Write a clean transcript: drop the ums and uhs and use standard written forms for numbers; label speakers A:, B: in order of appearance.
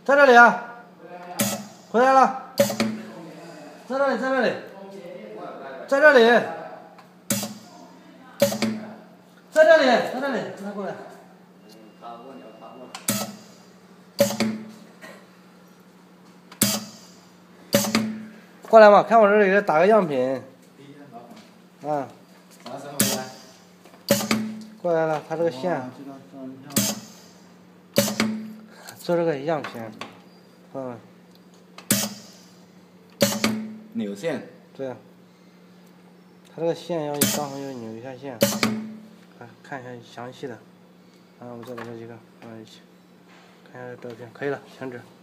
A: 在这里啊，回来了，在这里，在这里，在这里，在这里，在这里，拿过来。过来嘛，看我这里打个样品。啊。过来了，它这个线。做这个样品，
B: 扭线。
A: 对。它这个线刚好要扭一下线，看一下详细的。我再把这几个放在一起，看一下照片，可以了，停止。